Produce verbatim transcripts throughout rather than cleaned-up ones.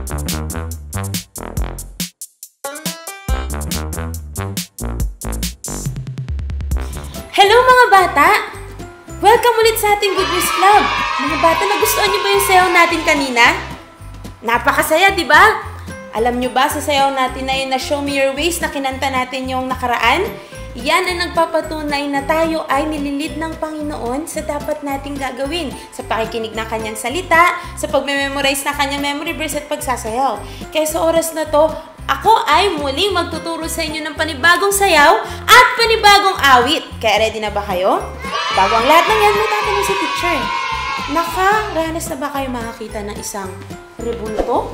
Hello mga bata! Welcome ulit sa ating Good News Club! Mga bata, nagustuhan niyo ba yung sayaw natin kanina? Napakasaya, di ba? Alam niyo ba sa sayaw natin na yun na Show Me Your Ways na kinanta natin yung nakaraan? Yan ang nagpapatunay na tayo ay nililid ng Panginoon sa dapat nating gagawin sa pakikinig ng kanyang salita, sa pagme-memorize ng kanyang memory verse at pagsasayaw. Kaya sa oras na to, ako ay muling magtuturo sa inyo ng panibagong sayaw at panibagong awit. Kaya ready na ba kayo? Bago ang lahat ng yan, may tatanong si teacher. Nakaranas na ba kayo makakita ng isang rebulto?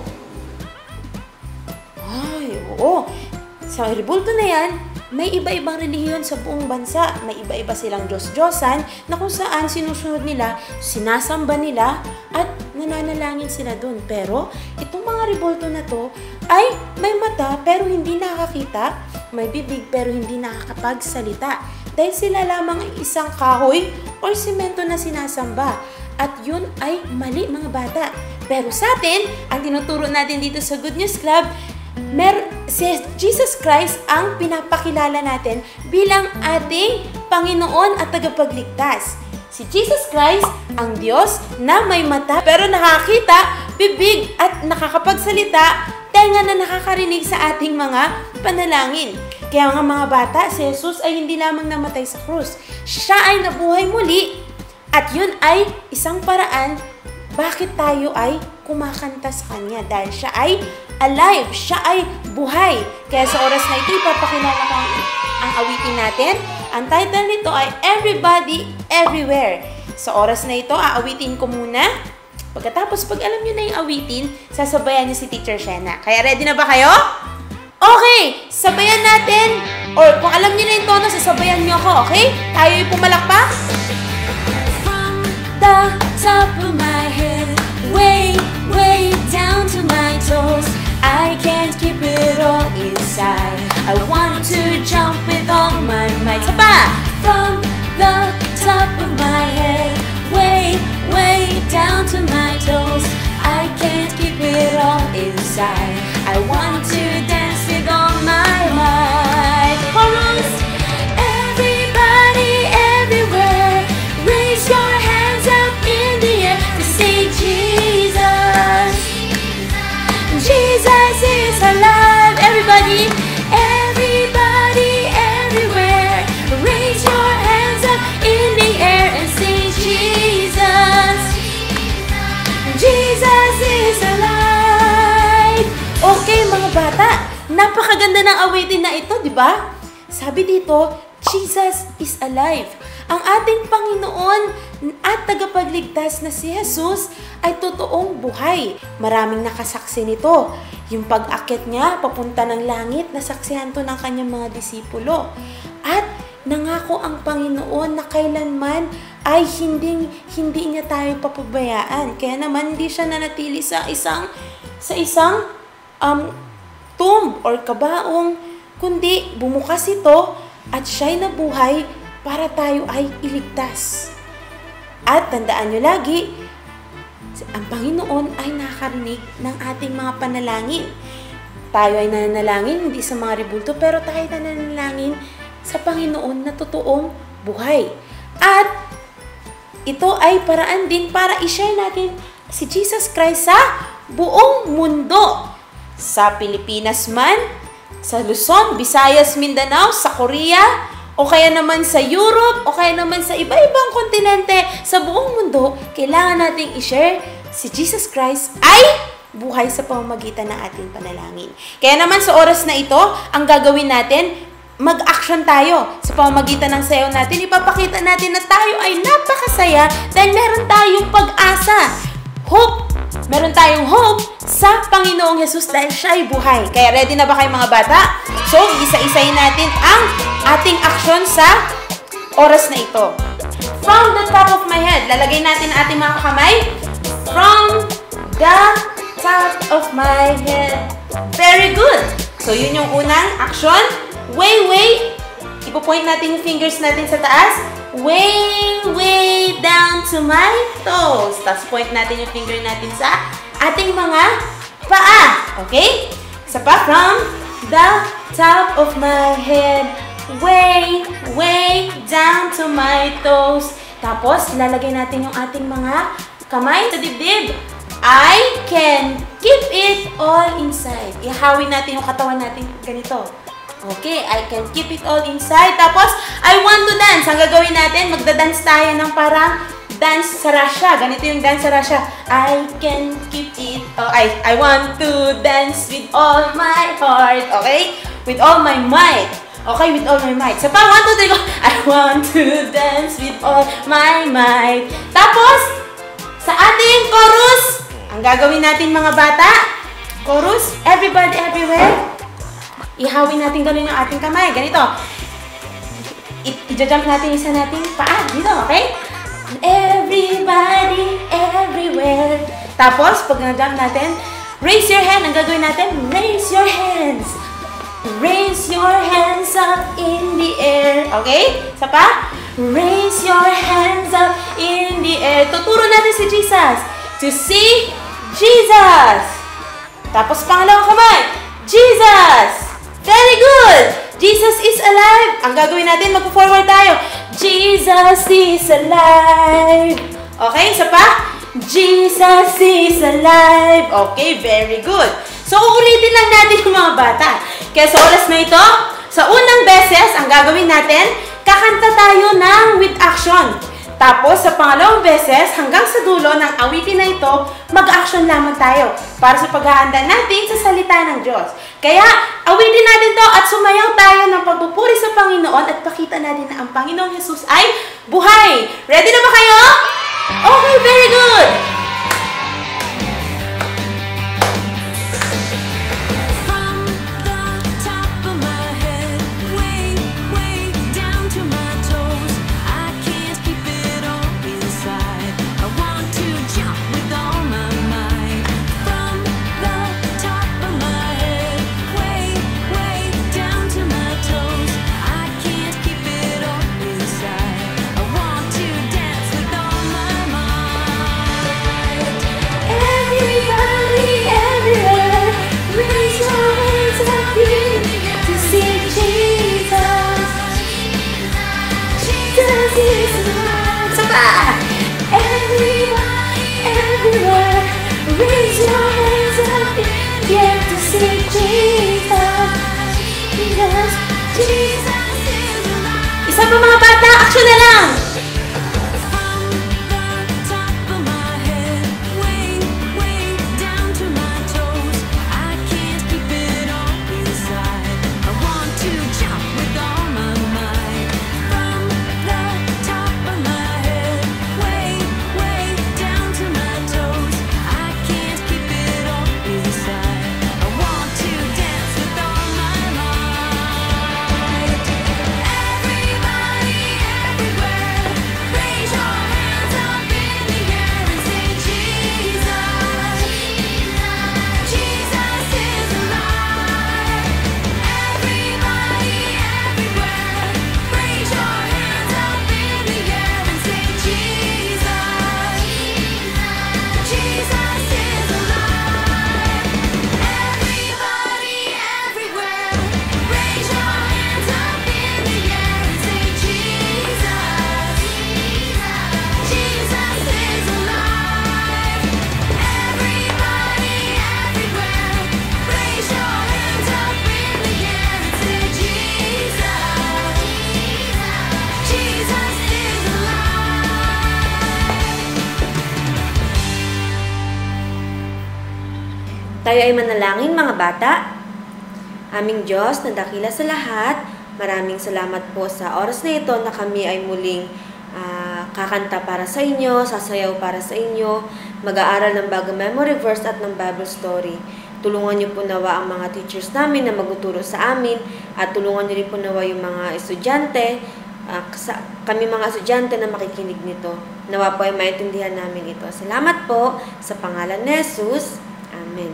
Ay, oo. Sa rebulto na yan, may iba-ibang relihiyon sa buong bansa. May iba-iba silang Diyos-Diyosan na kung saan sinusunod nila, sinasamba nila, at nananalangin sila dun. Pero, itong mga rebulto na to ay may mata pero hindi nakakita, may bibig pero hindi nakakapagsalita. Dahil sila lamang ay isang kahoy o simento na sinasamba. At yun ay mali mga bata. Pero sa atin, ang tinuturo natin dito sa Good News Club, Mer si Jesus Christ ang pinapakilala natin bilang ating Panginoon at tagapagligtas. Si Jesus Christ ang Diyos na may mata pero nakakita, bibig at nakakapagsalita, tenga na nakakarinig sa ating mga panalangin. Kaya nga mga bata, si Jesus ay hindi lamang namatay sa krus. Siya ay nabuhay muli at yun ay isang paraan bakit tayo ay kumakanta sa Kanya. Dahil siya ay alive, siya ay buhay. Kaya sa oras na ito, ipapakilala ko ang, ang awitin natin. Ang title nito ay Everybody, Everywhere. Sa oras na ito, aawitin ko muna. Pagkatapos, pag alam nyo na yung awitin, sasabayan nyo si Teacher Shena. Kaya ready na ba kayo? Okay! Sabayan natin. Or kung alam nyo na yung tono, sasabayan nyo ako, okay? Tayo yung pumalakpak. From the top of my head, way, way down to my toes, I can't keep it all inside. I want to jump with all my might. Saba! From the top of my head, way, way down to my toes, I can't keep it all inside. I want to dance with all my might. Chorus! Everybody, everywhere, raise your hands up in the air to say Jesus. Jesus is alive. Everybody, everybody, everywhere, raise your hands up in the air and say Jesus. Jesus is alive. Okay mga bata, napakaganda ng awitin na ito, di ba? Sabi dito, Jesus is alive. Ang ating Panginoon at tagapagligtas na si Jesus ay totoong buhay. Maraming nakasaksi nito. Yung pag-akyat niya papunta ng langit, nasaksihan to ng kanyang mga disipulo. At nangako ang Panginoon na kailanman ay hindi, hindi niya tayo papabayaan. Kaya naman hindi siya nanatili sa isang, sa isang um, tomb or kabaong, kundi bumukas ito at siya'y nabuhay para tayo ay iligtas. At tandaan nyo lagi, ang Panginoon ay nakakarinig ng ating mga panalangin. Tayo ay nananalangin, hindi sa mga rebulto, pero tayo ay nananalangin sa Panginoon na totoong buhay. At ito ay paraan din para i-share natin si Jesus Christ sa buong mundo. Sa Pilipinas man, sa Luzon, Visayas, Mindanao, sa Korea, o kaya naman sa Europe, o kaya naman sa iba-ibang kontinente, sa buong mundo, kailangan nating i-share si Jesus Christ ay buhay sa pamamagitan ng ating panalangin. Kaya naman sa oras na ito, ang gagawin natin, mag-action tayo sa pamamagitan ng sayaw natin. Ipapakita natin na tayo ay napakasaya dahil meron tayong pag-asa. Hope! Meron tayong hope sa Panginoong Jesus dahil siya ay buhay. Kaya ready na ba kayo mga bata? So, isa-isayin natin ang ating action sa oras na ito. From the top of my head, lalagay natin ang ating mga kamay. From the top of my head. Very good! So, yun yung unang action. Way, way. Ipo-point natin yung fingers natin sa taas. Way, way down to my toes. Tapos point natin yung finger natin sa ating mga paa. Okay? Isa pa, from the top of my head, way, way down to my toes. Tapos, lalagay natin yung ating mga kamay sa dibdib. I can keep it all inside. Ihawin natin yung katawan natin ganito. Okay, I can keep it all inside. Tapos, I want to dance. Ang gagawin natin, magda-dance tayo ng parang dance sa Russia. Ganito yung dance sa Russia. I can keep it. Oh, I, I want to dance with all my heart. Okay? With all my might. Okay, with all my might. So, pa, one, two, three, go. I want to dance with all my might. Tapos, sa ating chorus, ang gagawin natin mga bata, chorus, everybody, everywhere. Ihawin natin ganun yung ating kamay. Ganito. I-jump natin isa nating paa. Dito, okay? Everybody, everywhere. Tapos, pag na-jump natin, raise your hand. Ang gagawin natin, raise your hands. Raise your hands up in the air. Okay? Isa pa? Raise your hands up in the air. Tuturo natin si Jesus. To see Jesus. Tapos, pangalawang kamay. Jesus. Very good. Jesus is alive. Ang gagawin natin, mag-forward tayo. Jesus is alive. Okay, isa pa? Jesus is alive. Okay, very good. So, uulitin lang natin yung mga bata. Kaya sa oras na ito, sa unang beses, ang gagawin natin, kakanta tayo ng with action. Tapos, sa pangalawang beses, hanggang sa dulo ng awitin na ito, mag-action lamang tayo para sa paghahanda natin sa salita ng Diyos. Kaya, awitin natin to at sumayaw tayo ng pagpupuri sa Panginoon at pakita natin na ang Panginoong Jesus ay buhay. Ready na ba kayo? Okay, very good! Isa pa mga bata, action na lang! Tayo ay manalangin mga bata. Aming Diyos na dakila sa lahat, maraming salamat po sa oras na ito na kami ay muling uh, kakanta para sa inyo, sasayaw para sa inyo, mag-aaral ng bagong memory verse at ng Bible story. Tulungan niyo po nawa ang mga teachers namin na magtuturo sa amin at tulungan niyo rin po nawa yung mga estudyante, uh, sa, kami mga estudyante na makikinig nito. Nawa po ay maintindihan namin ito. Salamat po sa pangalan ni Jesus. Amen.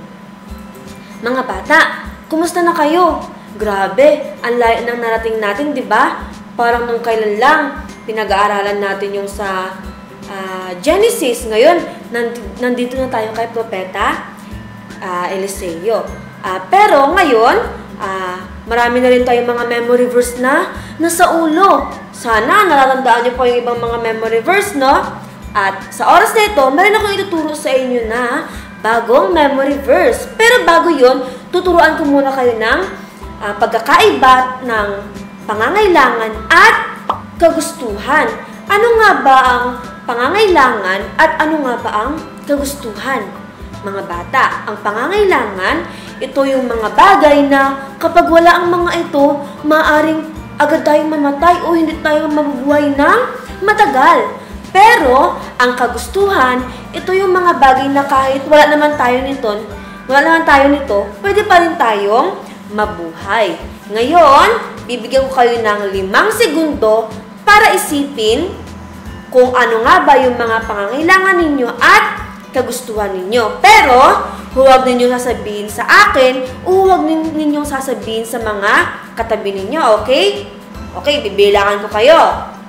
Mga bata, kumusta na kayo? Grabe, ang layo nang narating natin, di ba? Parang nung kailan lang, pinag-aaralan natin yung sa uh, Genesis. Ngayon, nand nandito na tayo kay Propeta uh, Eliseo. Uh, pero ngayon, uh, marami na rin tayong mga memory verse na nasa ulo. Sana natatandaan niyo po yung ibang mga memory verse, no? At sa oras na ito, meron akong ituturo sa inyo na bagong memory verse. Pero bago yun, tuturuan ko muna kayo ng uh, pagkakaiba ng pangangailangan at kagustuhan. Ano nga ba ang pangangailangan at ano nga ba ang kagustuhan? Mga bata, ang pangangailangan, ito yung mga bagay na kapag wala ang mga ito, maaring agad tayong mamatay o hindi tayo mabubuhay ng matagal. Pero, ang kagustuhan, ito yung mga bagay na kahit wala naman tayo nito, wala naman tayo nito, pwede pa rin tayong mabuhay. Ngayon, bibigyan ko kayo ng limang segundo para isipin kung ano nga ba yung mga pangangailangan ninyo at kagustuhan ninyo. Pero, huwag ninyong sasabihin sa akin o huwag ninyong sasabihin sa mga katabi ninyo, okay? Okay, bibilangan ko kayo.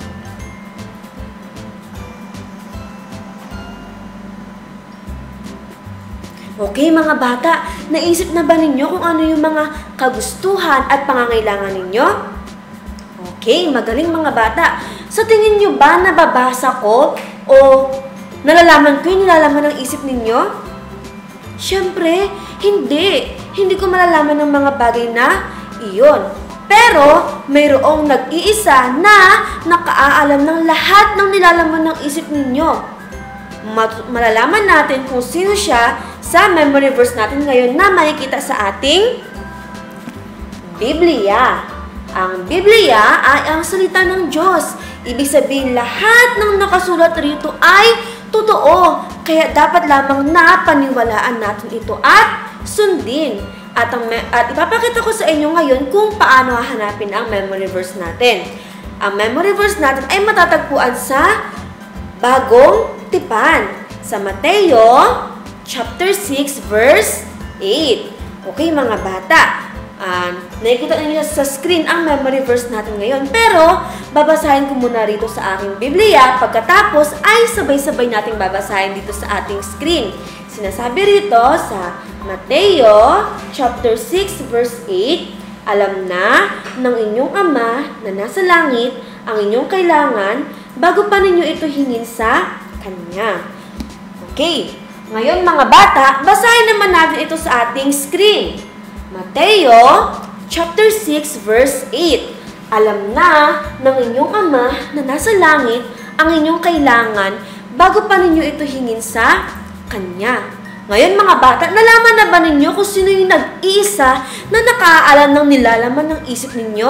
Okay mga bata, naisip na ba ninyo kung ano yung mga kagustuhan at pangangailangan ninyo? Okay, magaling mga bata. Sa tingin nyo ba nababasa ko o nalalaman ko yung nilalaman ng isip ninyo? Siyempre, hindi. Hindi ko malalaman ng mga bagay na iyon. Pero, mayroong nag-iisa na nakaaalam ng lahat ng nilalaman ng isip ninyo. Malalaman natin kung sino siya sa memory verse natin ngayon na makikita sa ating Biblia. Ang Biblia ay ang salita ng Diyos. Ibig sabihin, lahat ng nakasulat rito ay totoo. Kaya dapat lamang na paniwalaan natin ito at sundin. At, ang, at ipapakita ko sa inyo ngayon kung paano hahanapin ang memory verse natin. Ang memory verse natin ay matatagpuan sa Bagong Tipan. Sa Mateo chapter six verse eight. Okay mga bata. Uh, nakikita niyo sa screen ang memory verse natin ngayon. Pero, babasahin ko muna rito sa aking Biblia. Pagkatapos, ay sabay-sabay nating babasahin dito sa ating screen. Sinasabi rito sa Mateo chapter six verse eight, alam na ng inyong Ama na nasa langit ang inyong kailangan bago pa ninyo ito hingin sa Kanya. Okay. Ngayon mga bata, basahin naman natin ito sa ating screen. Mateo chapter six verse eight. Alam na ng inyong Ama na nasa langit ang inyong kailangan bago pa ninyo ito hingin sa Kanya. Ngayon mga bata, nalaman na ba ninyo kung sino yung nag-iisa na nakaalam ng nilalaman ng isip ninyo?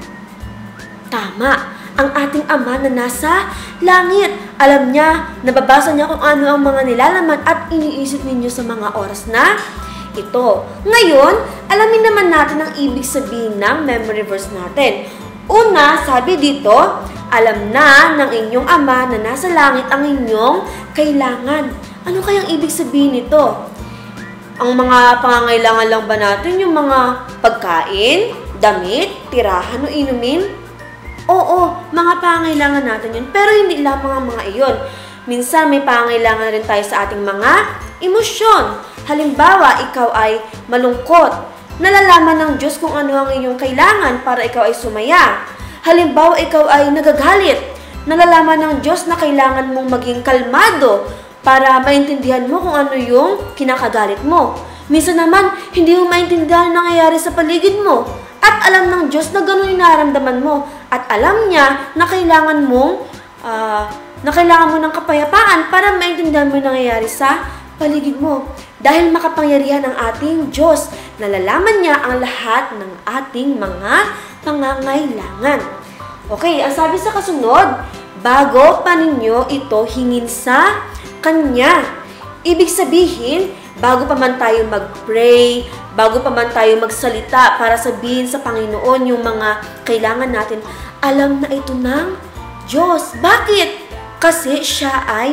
Tama, ang ating Ama na nasa langit. Alam niya, nababasa niya kung ano ang mga nilalaman at iniisip ninyo sa mga oras na ito. Ngayon, alamin naman natin ang ibig sabihin ng memory verse natin. Una, sabi dito, alam na ng inyong Ama na nasa langit ang inyong kailangan. Ano kayang ibig sabihin nito? Ang mga pangangailangan lang ba natin yung mga pagkain, damit, tirahan o inumin? Oo, mga pangangailangan natin yun. Pero hindi lamang ang mga iyon. Minsan may pangangailangan rin tayo sa ating mga emosyon. Halimbawa, ikaw ay malungkot. Nalalaman ng Diyos kung ano ang iyong kailangan para ikaw ay sumaya. Halimbawa, ikaw ay nagagalit. Nalalaman ng Diyos na kailangan mong maging kalmado para maintindihan mo kung ano yung kinakagalit mo. Minsan naman, hindi mo maintindihan ang nangyayari sa paligid mo. At alam ng Diyos na gano'n yung nararamdaman mo. At alam niya na kailangan mong, uh, na kailangan mo ng kapayapaan para maintindihan mo yung nangyayari sa paligid mo. Dahil makapangyarihan ang ating Diyos, nalalaman niya ang lahat ng ating mga pangangailangan. Okay, ang sabi sa kasunod, bago pa ninyo ito hingin sa Kanya. Ibig sabihin, bago pa man tayo mag-pray, bago pa man tayo magsalita para sabihin sa Panginoon yung mga kailangan natin, alam na ito ng Diyos. Bakit? Kasi siya ay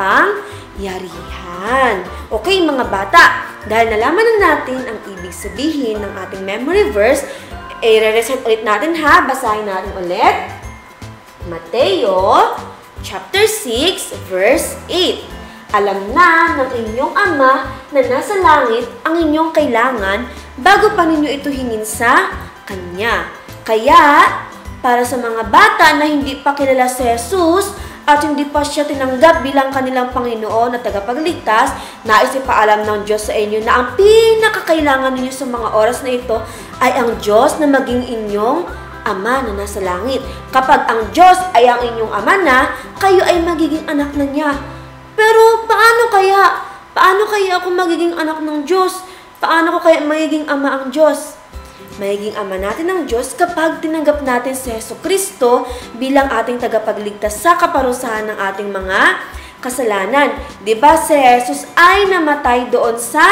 makapangyarihan. Okay mga bata, dahil nalaman na natin ang ibig sabihin ng ating memory verse, eh, re-reset ulit natin ha, basahin natin ulit. Mateo chapter six verse eight. Alam na ng inyong Ama na nasa langit ang inyong kailangan bago pa ninyo ito hingin sa Kanya. Kaya, para sa mga bata na hindi pa kilala si Jesus at hindi pa siya tinanggap bilang kanilang Panginoon at tagapagligtas, nais ipaalam ng Diyos sa inyo na ang pinakakailangan ninyo sa mga oras na ito ay ang Diyos na maging inyong Ama na nasa langit. Kapag ang Diyos ay ang inyong Ama na, kayo ay magiging anak na niya. Pero paano kaya? Paano kaya ako magiging anak ng Diyos? Paano ko kaya magiging ama ang Diyos? Magiging ama natin ng Diyos kapag tinanggap natin si Jesucristo bilang ating tagapagligtas sa kaparusahan ng ating mga kasalanan. Diba si Jesus ay namatay doon sa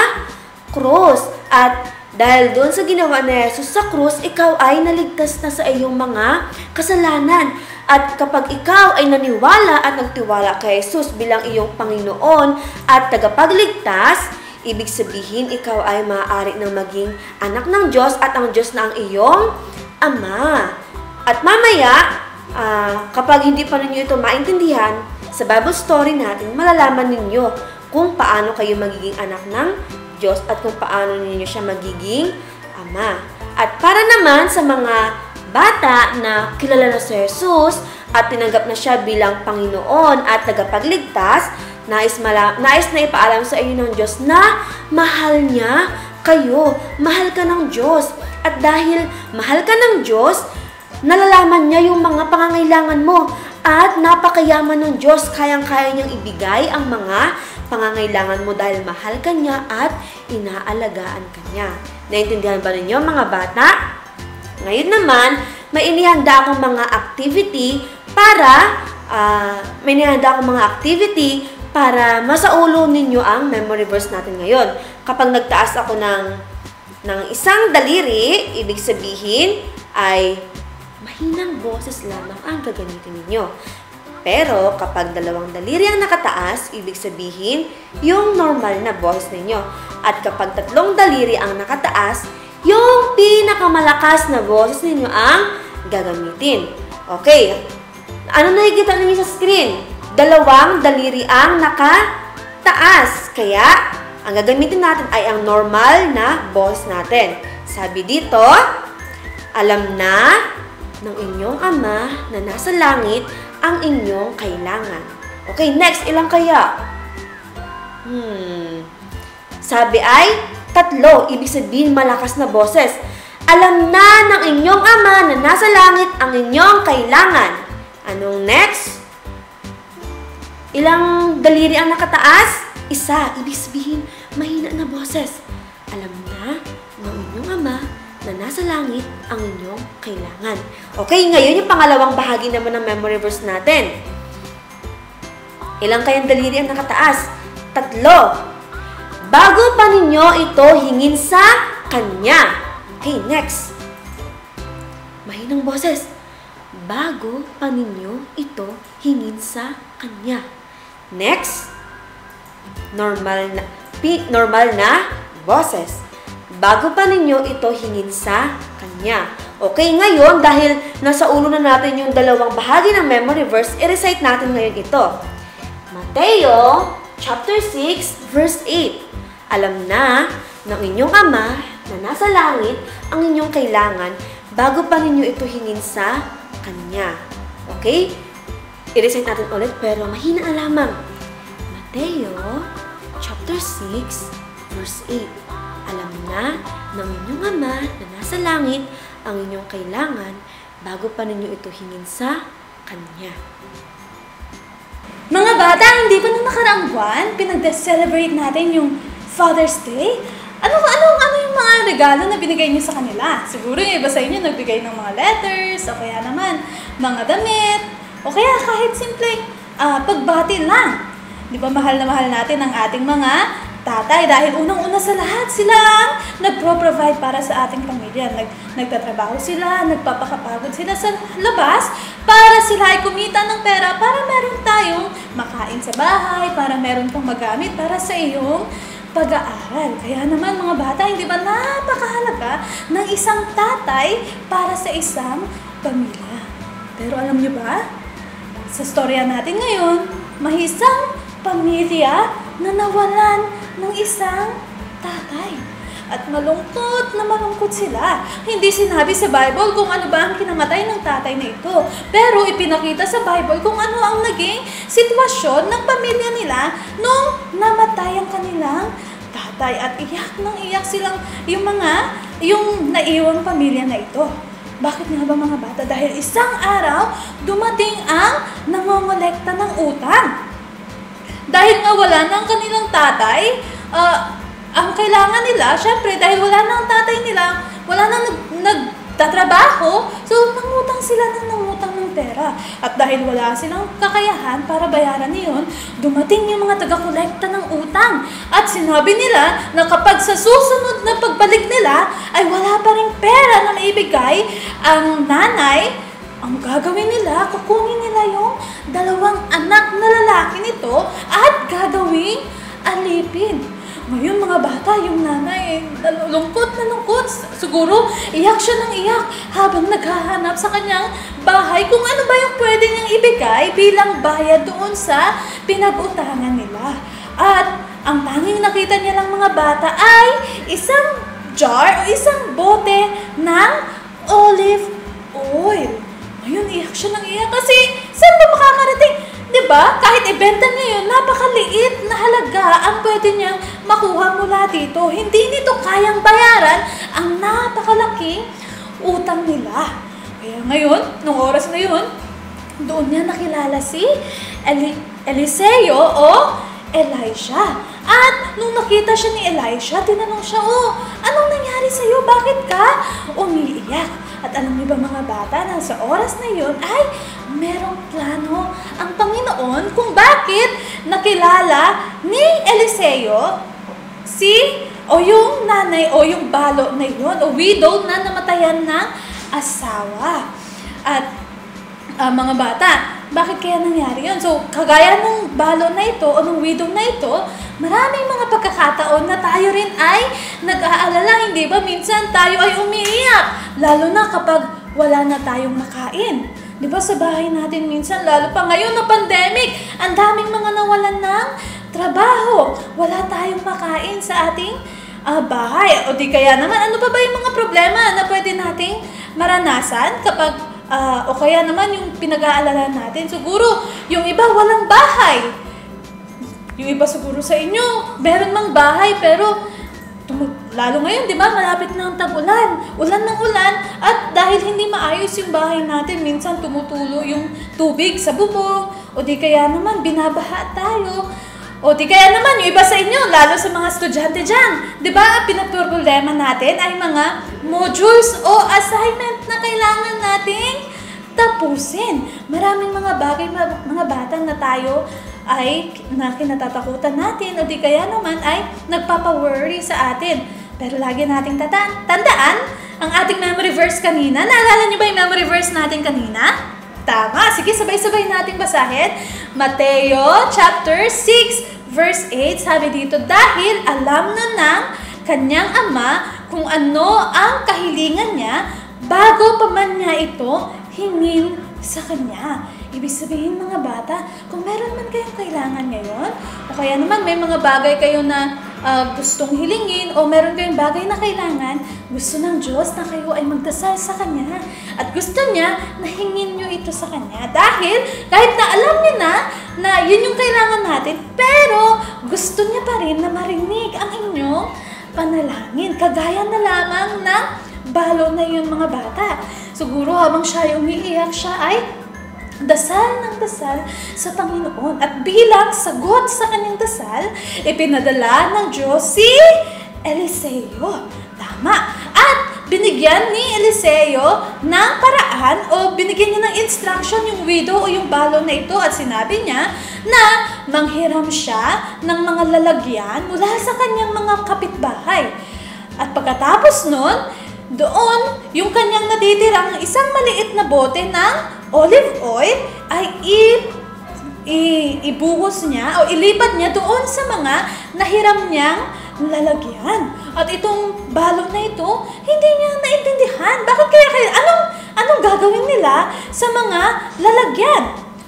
krus at dahil doon sa ginawa ni Jesus sa krus, ikaw ay naligtas na sa iyong mga kasalanan. At kapag ikaw ay naniwala at nagtiwala kay Jesus bilang iyong Panginoon at tagapagligtas, ibig sabihin ikaw ay maaari nang maging anak ng Diyos at ang Diyos na ang iyong Ama. At mamaya, uh, kapag hindi pa ninyo ito maintindihan, sa Bible story natin, malalaman ninyo kung paano kayo magiging anak ng Diyos at kung paano ninyo siya magiging Ama. At para naman sa mga bata na kilala na si Jesus at tinanggap na siya bilang Panginoon at tagapagligtas, nais, mala, nais na ipaalam sa inyo ng Diyos na mahal niya kayo. Mahal ka ng Diyos. At dahil mahal ka ng Diyos, nalalaman niya yung mga pangangailangan mo. At napakayaman ng Diyos, kayang-kaya niyang ibigay ang mga pangangailangan mo dahil mahal ka niya at inaalagaan ka niya. Naintindihan ba ninyo mga bata? Ngayon naman, may inihanda akong mga activity para, uh, may inihanda akong mga activity para masaulo ninyo ang memory verse natin ngayon. Kapag nagtaas ako ng, ng isang daliri, ibig sabihin ay mahinang boses lamang ang gagamitin ninyo. Pero kapag dalawang daliri ang nakataas, ibig sabihin yung normal na boses ninyo. At kapag tatlong daliri ang nakataas, yung pinakamalakas na boses ninyo ang gagamitin. Okay. Ano nakikita ninyo sa screen? Dalawang daliri ang nakataas. Kaya, ang gagamitin natin ay ang normal na boses natin. Sabi dito, alam na ng inyong Ama na nasa langit ang inyong kailangan. Okay, next, ilang kaya? Hmm. Sabi ay tatlo, ibig sabihin malakas na boses. Alam na ng inyong Ama na nasa langit ang inyong kailangan. Anong next? Ilang daliri ang nakataas? Isa, ibig sabihin mahina na boses. Alam na ng inyong Ama na nasa langit ang inyong kailangan. Okay, ngayon yung pangalawang bahagi naman ng memory verse natin. Ilang kayang daliri ang nakataas? Tatlo. Bago pa ninyo ito hingin sa Kanya. Okay, next. Mahinang boses. Bago pa ninyo ito hingin sa Kanya. Next. Normal na, normal na boses. Bago pa ninyo ito hingin sa Kanya. Okay, ngayon, dahil nasa ulo na natin yung dalawang bahagi ng memory verse, i-recite natin ngayon ito. Mateo, chapter six, verse eight. Alam na ng inyong Ama na nasa langit ang inyong kailangan bago pa ninyo ito hingin sa Kanya. Okay? I-recite natin ulit pero mahina na lamang. Mateo, chapter six, verse eight. Alam na ng inyong Ama na nasa langit ang inyong kailangan bago pa ninyo ito hingin sa Kanya. Mga bata, hindi ba nung nakaraang buwan, pinag-celebrate natin yung Father's Day? Ano, ano, ano yung mga regalo na binigay niyo sa kanila? Siguro yung iba sa inyo nagbigay ng mga letters, o kaya naman mga damit, o kaya kahit simpleng uh, pagbati lang. Di ba mahal na mahal natin ang ating mga tatay dahil unang-una sa lahat sila ang nagpro-provide para sa ating pamilya. Nag, nagtatrabaho sila, nagpapakapagod sila sa labas para sila ay kumita ng pera para meron tayong makain sa bahay, para meron pang magamit para sa iyong pag-aaral. Kaya naman mga bata, hindi ba napakahalaga ng isang tatay para sa isang pamilya? Pero alam niyo ba, sa storya natin ngayon, may isang pamilya na nawalan ng isang tatay. At malungkot na malungkot sila. Hindi sinabi sa Bible kung ano ba ang kinamatay ng tatay na ito. Pero ipinakita sa Bible kung ano ang naging sitwasyon ng pamilya nila nung namatay ang kanilang tatay. At iyak nang iyak silang yung mga, yung naiwang pamilya na ito. Bakit nga ba mga bata? Dahil isang araw, dumating ang nangongolekta ng utang. Dahil nga wala na ang kanilang tatay, uh, ang kailangan nila, syempre, dahil wala na ang tatay nila, wala na nag, nagtatrabaho, so nangutang sila ng nangutang ng pera. At dahil wala silang kakayahan para bayaran niyon, dumating yung mga taga-kolekta ng utang. At sinabi nila na kapag sa susunod na pagbalik nila, ay wala pa ring pera na maibigay ang nanay, ang gagawin nila, kukunin nila yung dalawang anak na lalaki nito at gagawing alipin. Ngayon mga bata, yung nanay, lungkot na lungkot. Siguro, iyak siya ng iyak habang naghahanap sa kanyang bahay kung ano ba yung pwede niyang ibigay bilang bayad doon sa pinag-utangan nila. At ang tanging nakita niya lang mga bata ay isang jar o isang bote ng olive oil. Ngayon, iyak siya ng iyak kasi saan ba makakarating? Diba? Kahit ibenta niya yun, napakaliit na halaga ang pwede niyang makuha mula dito. Hindi nito kayang bayaran ang napakalaking utang nila. Kaya ngayon, nung oras na yun, doon niya nakilala si Eli- Eliseo o Elisha. At nung nakita siya ni Elisha, tinanong siya, oh, anong nangyari sa'yo? Bakit ka umiiyak? At alam niyo ba mga bata, na sa oras na yun ay merong plano ang Panginoon kung bakit nakilala ni Eliseo si o yung nanay o yung balo na yun o widow na namatayan ng asawa. At uh, mga bata, bakit kaya nangyari yun? So, kagaya ng balo na ito o ng widow na ito, maraming mga pagkakataon na tayo rin ay nag-aalala, hindi ba? Minsan tayo ay umiiyak, lalo na kapag wala na tayong makain. Di ba sa bahay natin minsan, lalo pa ngayon na pandemic, ang daming mga nawalan ng trabaho. Wala tayong makain sa ating uh, bahay. O di kaya naman, ano pa ba yung mga problema na pwede nating maranasan kapag, uh, o kaya naman yung pinag-aalala natin. Siguro, yung iba walang bahay. Yung iba siguro sa inyo, meron mang bahay, pero lalo ngayon, di ba, malapit na ang tag-ulan. Ulan ng ulan, at dahil hindi maayos yung bahay natin, minsan tumutulo yung tubig sa bubong, o di kaya naman, binabaha tayo. O di kaya naman, yung iba sa inyo, lalo sa mga estudyante dyan, di ba, pinag-problema natin ay mga modules o assignment na kailangan nating tapusin. Maraming mga bagay, mga bata na tayo ay na kinatatakutan natin o di kaya naman ay nagpapa-worry sa atin. Pero lagi nating tata- tandaan ang ating memory verse kanina. Naalala niyo ba yung memory verse natin kanina? Tama. Sige, sabay-sabay nating basahin. Mateo chapter six verse eight. Sabi dito, dahil alam na ng kanyang ama kung ano ang kahilingan niya, bago pa man niya ito hingin sa kanya. Ibig sabihin mga bata, kung meron man kayong kailangan ngayon, o kaya naman may mga bagay kayo na uh, gustong hilingin, o meron kayong bagay na kailangan, gusto ng Diyos na kayo ay magdasal sa Kanya. At gusto niya na hingin nyo ito sa Kanya. Dahil kahit na alam niya na na yun yung kailangan natin, pero gusto niya pa rin na marinig ang inyong panalangin. Kagaya na lamang ng balo na yun mga bata. Siguro habang siya ay umiiyak, siya ay dasal ng dasal sa Panginoon. At bilang sagot sa kanyang dasal, ipinadala ng Diyos si Eliseo. Tama. At binigyan ni Eliseo ng paraan o binigyan niya ng instruction yung widow o yung balo na ito at sinabi niya na manghiram siya ng mga lalagyan mula sa kanyang mga kapitbahay. At pagkatapos nun, doon, yung kanyang natitirang isang maliit na bote ng olive oil ay i, i, ibuhos niya o ilipat niya doon sa mga nahiram niyang lalagyan. At itong balot na ito, hindi niya naintindihan. Bakit kaya kaya? Anong, anong gagawin nila sa mga lalagyan?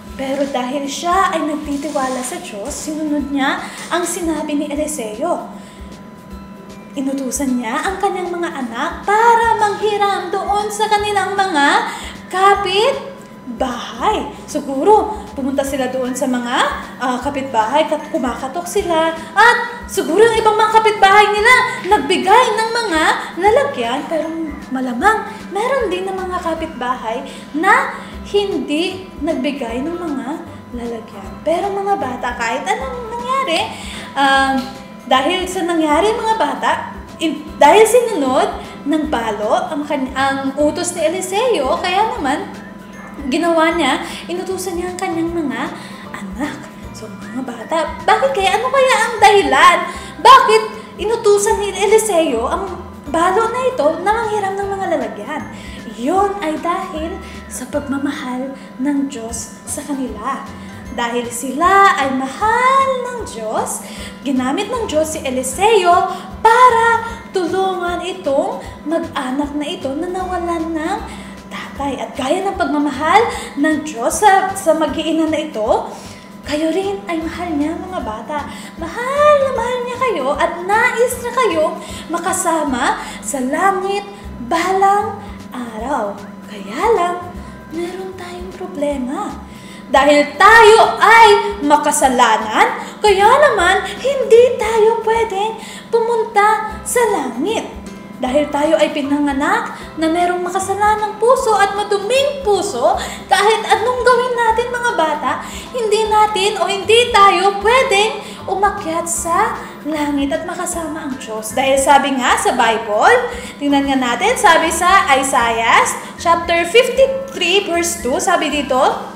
Pero dahil siya ay nagtitiwala sa Diyos, sinunod niya ang sinabi ni Eliseo. Inutusan niya ang kanyang mga anak para manghiram doon sa kanilang mga kapitbahay. Siguro, pumunta sila doon sa mga uh, kapitbahay, kumakatok sila, at siguro yung ibang mga kapitbahay nila nagbigay ng mga lalagyan, pero malamang meron din ng mga kapitbahay na hindi nagbigay ng mga lalagyan. Pero mga bata, kahit anong nangyari, um, dahil sa nangyari mga bata, in, dahil sinunod ng balo ang, ang utos ni Eliseo, kaya naman, ginawa niya, inutusan niya ang kanyang mga anak. So mga bata, bakit kaya? Ano kaya ang dahilan? Bakit inutusan ni Eliseo ang balo na ito na manghiram ng mga lalagyan? Yun ay dahil sa pagmamahal ng Diyos sa kanila. Dahil sila ay mahal ng Diyos, ginamit ng Diyos si Eliseo para tulungan itong mag-anak na ito na nawalan ng tatay. At gaya ng pagmamahal ng Diyos sa, sa mag-iina na ito, kayo rin ay mahal niya mga bata. Mahal na mahal niya kayo at nais na kayo makasama sa langit balang araw. Kaya lang, meron tayong problema. Dahil tayo ay makasalanan, kaya naman hindi tayo pwedeng pumunta sa langit. Dahil tayo ay pinanganak na merong makasalanang puso at maduming puso, kahit anong gawin natin mga bata, hindi natin o hindi tayo pwedeng umakyat sa langit at makasama ang Diyos. Dahil sabi nga sa Bible, tingnan nga natin, sabi sa Isaiah chapter fifty-three verse two, sabi dito,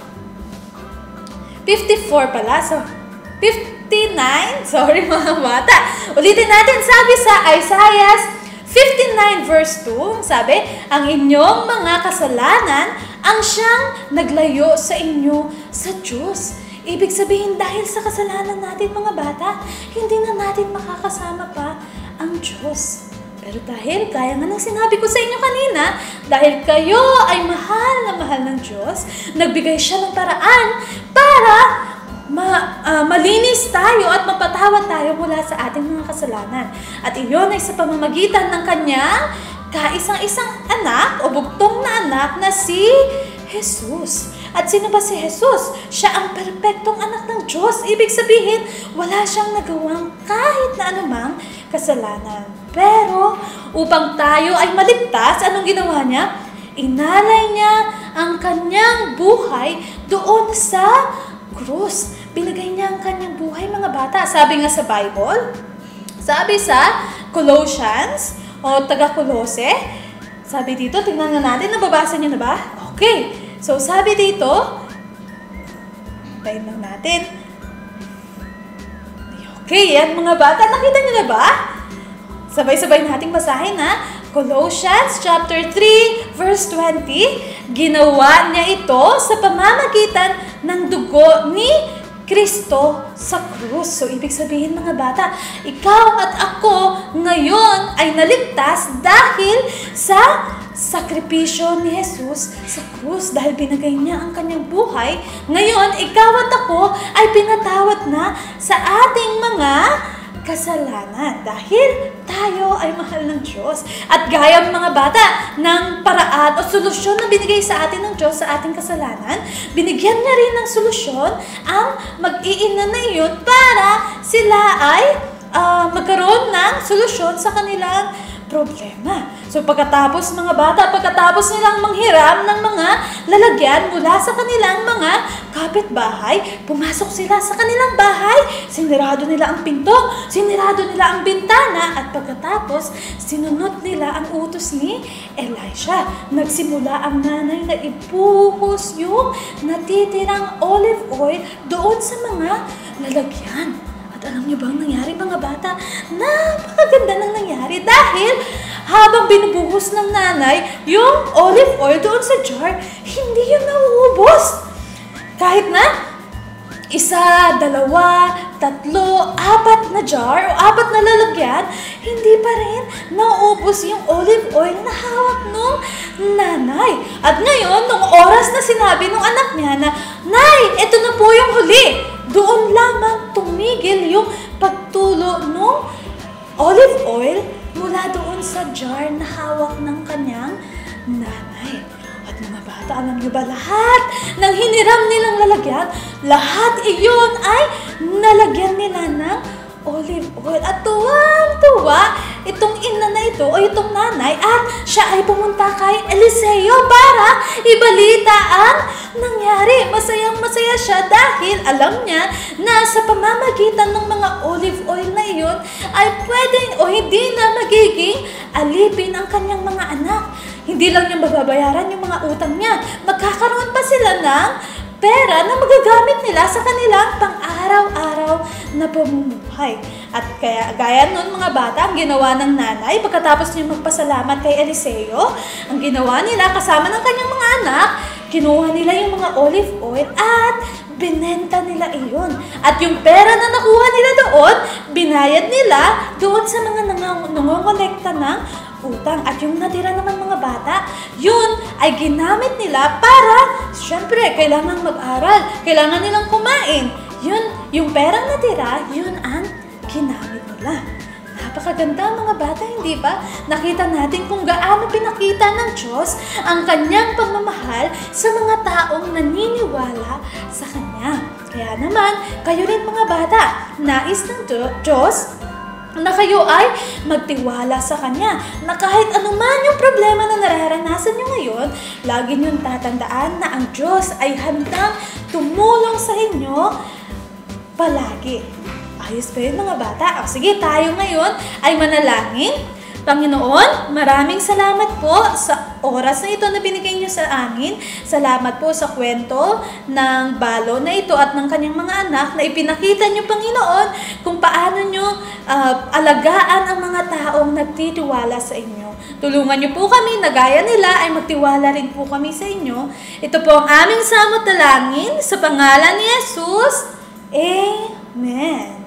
fifty-four pala, so fifty-nine, sorry mga bata. Ulitin natin, sabi sa Isaiah fifty-nine verse two, sabi, ang inyong mga kasalanan ang siyang naglayo sa inyo sa Diyos. Ibig sabihin, dahil sa kasalanan natin mga bata, hindi na natin makakasama pa ang Diyos. Pero dahil, gaya nga ng sinabi ko sa inyo kanina, dahil kayo ay mahal na mahal ng Diyos, nagbigay siya ng paraan para ma, uh, malinis tayo at mapatawad tayo mula sa ating mga kasalanan. At iyon ay sa pamamagitan ng kanyang kaisang-isang anak o bugtong na anak na si Jesus. At sino ba si Jesus? Siya ang perpektong anak ng Diyos. Ibig sabihin, wala siyang nagawang kahit na anumang kasalanan. Pero, upang tayo ay maligtas, anong ginawa niya? Inalay niya ang kanyang buhay doon sa krus. Binigay niya ang kanyang buhay, mga bata. Sabi nga sa Bible, sabi sa Colossians, o taga-Colose, sabi dito, tingnan nga natin, nababasa niyo na ba? Okay. So, sabi dito, tayo lang natin. Okay, yan mga bata, nakita niyo na ba? Sabay-sabay nating basahin ha. Colossians chapter three verse twenty, ginawa niya ito sa pamamagitan ng dugo ni Kristo sa krus. So, ibig sabihin mga bata, ikaw at ako ngayon ay naligtas dahil sa sakripisyo ni Jesus sa krus. Dahil binigay niya ang kanyang buhay, ngayon ikaw at ako ay pinatawad na sa ating mga kasalanan dahil tayo ay mahal ng Diyos. At gaya mga bata ng paraan o solusyon na binigay sa atin ng Diyos sa ating kasalanan, binigyan niya rin ng solusyon ang mag-iina na iyon para sila ay uh, magkaroon ng solusyon sa kanilang problema. So pagkatapos mga bata, pagkatapos nilang manghiram ng mga lalagyan mula sa kanilang mga kapitbahay, pumasok sila sa kanilang bahay, sinirado nila ang pinto, sinirado nila ang bintana, at pagkatapos sinunod nila ang utos ni Elisha. Nagsimula ang nanay na ibuhos yung natitirang olive oil doon sa mga lalagyan. Alam niyo ba ang nangyari mga bata? Napakaganda nang nangyari dahil habang binubuhos ng nanay yung olive oil doon sa jar, hindi yun nauubos. Kahit na isa, dalawa, tatlo, apat na jar o apat na lalagyan, hindi pa rin naubos yung olive oil na hawak nung nanay. At ngayon, nung oras na sinabi nung anak niya na, Nay, ito na po yung huli, doon lamang tumigil yung pagtulo nung olive oil mula doon sa jar na hawak ng kanyang nanay. At mga bata, alam niyo ba lahat ng hiniram nilang lalagyan, lahat iyon ay nalagyan nila ng olive oil. At tuwang-tuwa itong ina na ito o itong nanay at siya ay pumunta kay Eliseo para ibalita ang nangyari. Masayang masaya siya dahil alam niya na sa pamamagitan ng mga olive oil na iyon ay pwedeng o hindi na magiging alipin ang kanyang mga anak. Hindi lang niya mababayaran yung mga utang niya. Magkakaroon pa sila ng pera na magagamit nila sa kanilang pang-araw-araw na pamumuhay. At kaya gaya nun mga bata, ang ginawa ng nanay, pagkatapos niya magpasalamat kay Eliseo, ang ginawa nila kasama ng kanyang mga anak, kinuha nila yung mga olive oil at binenta nila iyon. At yung pera na nakuha nila doon, binayad nila doon sa mga nangongolekta ng utang. At yung natira naman mga bata, yun ay ginamit nila para, syempre, kailangan mag-aral, kailangan nilang kumain. Yun, yung perang natira, yun ang ginamit nila. Napakaganda mga bata, hindi ba? Nakita natin kung gaano pinakita ng Diyos ang kanyang pagmamahal sa mga taong naniniwala sa Kanya. Kaya naman, kayo rin mga bata, nais ng Diyos na kayo ay magtiwala sa Kanya, na kahit anuman yung problema na nararanasan nyo ngayon, lagi nyo tatandaan na ang Diyos ay handang tumulong sa inyo palagi. Ayos ba yun mga bata? O sige, tayo ngayon ay manalangin. Panginoon, maraming salamat po sa oras na ito na binigay niyo sa amin. Salamat po sa kwento ng balo na ito at ng kanyang mga anak na ipinakita niyo, Panginoon, kung paano niyo uh, alagaan ang mga taong nagtitiwala sa inyo. Tulungan niyo po kami na gaya nila ay magtiwala rin po kami sa inyo. Ito po ang aming samot dalangin sa pangalan ni Jesus. Amen.